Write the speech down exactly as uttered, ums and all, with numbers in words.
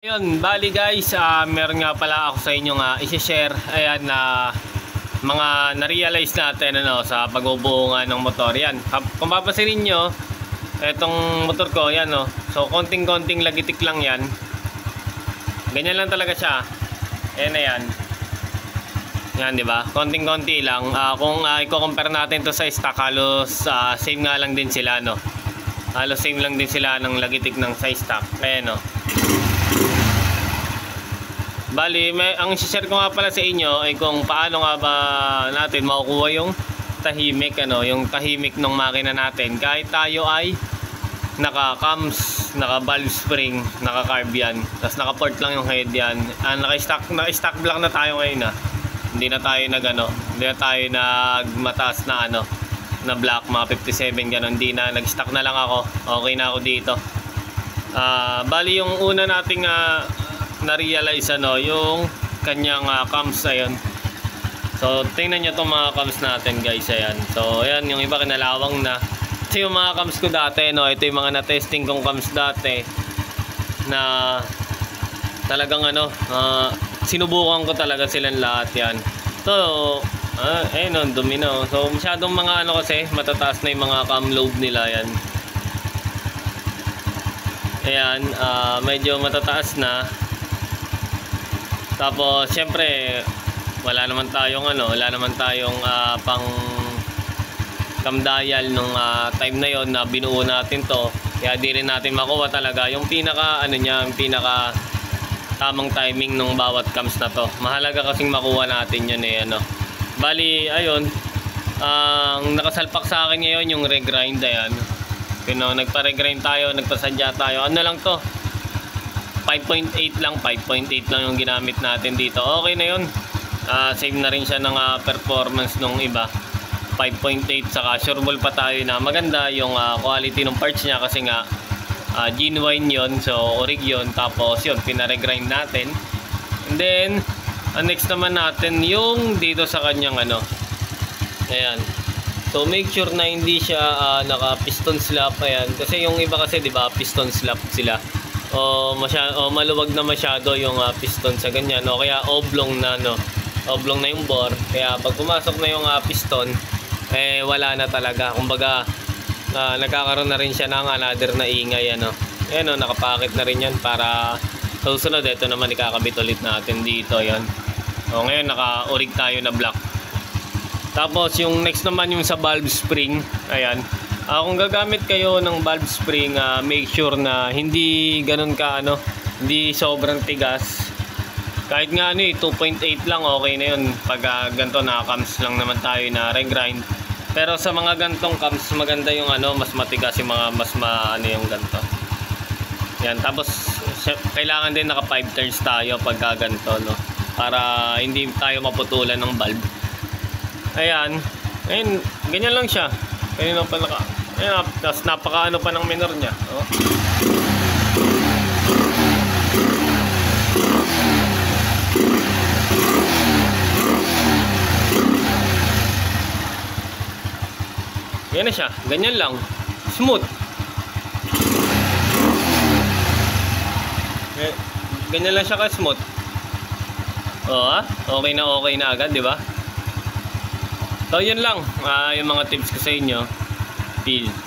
Ayun, bali guys, uh, meron nga pala ako sa inyo nga i-share ayan na uh, mga na-realize natin ano, sa pagbubuo nga ng motor. Yan, kung papasin niyo etong motor ko, yan no. So konting-konting lagitik lang yan. Ganyan lang talaga siya. Ayan na yan. Yan, di ba? Konting-konti lang. Uh, kung uh, i-compare natin to sa stock, halos uh, same nga lang din sila no. Halos same lang din sila ng lagitik ng sa stock. Ayan no. Bali, may, ang share ko nga pala sa inyo ay kung paano nga ba natin makukuha yung tahimik, ano, yung tahimik ng makina natin. Kahit tayo ay naka-cams, naka-valve spring, naka-carb yan. Tapos naka-port lang yung head yan. Ah, naka-stock, naka-stock block na tayo ngayon ah. Hindi na tayo nag ano, hindi na tayo nagmataas na ano, na block, mga fifty-seven gano'n. Hindi na, nag-stock na lang ako. Okay na ako dito. Ah, bali yung una nating uh, na-realize ano, yung kanyang uh, cams ayun. So tingnan nyo itong mga cams natin guys, ayan. So ayan, yung iba kinalawang na. Kasi yung mga cams ko dati no, ito yung mga na-testing kong cams dati na talagang ano, uh, sinubukan ko talaga silang lahat yan. So uh, ayun no, dumi no. So masyadong mga ano kasi matataas na yung mga cam lobe nila yan. Ayan, uh, medyo matataas na. Tapos syempre wala naman tayong ano, wala naman tayong uh, pang cam dial nung uh, time na yon na binuo natin to. Kaya di rin natin makuha talaga yung pinaka ano niya, yung pinaka tamang timing ng bawat cams na to. Mahalaga kasing makuha natin yun eh ano. Bali ayun, ang uh, nakasalpak sa akin ngayon yung regrind ayan. Pino nagpa-regrind tayo, nagpasadya tayo. Ano lang to? five point eight lang, five point eight lang yung ginamit natin dito. Okay na yun. Uh, same na rin siya ng uh, performance nung iba. five point eight, saka sureball pa tayo na maganda yung uh, quality ng parts niya kasi nga uh, genuine yun. So orig yun. Tapos yun, pinaregrind natin. And then uh, next naman natin yung dito sa kanyang ano. Ayan. So make sure na hindi siya uh, naka piston slap ayan. Kasi yung iba kasi 'di ba piston slap sila. O, masya, o maluwag na masyado yung uh, piston sa ganyan o kaya oblong na no, oblong na yung bore, kaya pag pumasok na yung uh, piston eh wala na talaga, kumbaga uh, nagkakaroon na rin siya ng another na ingay ano. Ayan o, nakapakit na rin yan para susunod. Ito naman ikakabit ulit natin dito yan. O ngayon naka-orig tayo na block. Tapos yung next naman yung sa valve spring ayan. Uh, kung gagamit kayo ng valve spring, uh, make sure na hindi ganun ka ano, hindi sobrang tigas. Kahit nga ano eh, two point eight lang okay na yun. Pag uh, ganito na cams lang naman tayo na regrind. Pero sa mga gantong cams, maganda yung ano, mas matigas yung mga mas ma ano yung ganito. Yan, tapos kailangan din naka five turns tayo pag ganito no, para hindi tayo maputulan ng valve. Ayan, ayun, ganyan lang siya. Kanina pa naka, ayan, tapos napaka ano pa ng minor niya oh. Yan na siya, ganyan lang, smooth. Ganyan lang siya ka smooth. Oh, ha? Okay na okay na agad, di ba? So yun lang, uh, yung mga tips ko sa inyo. Peace.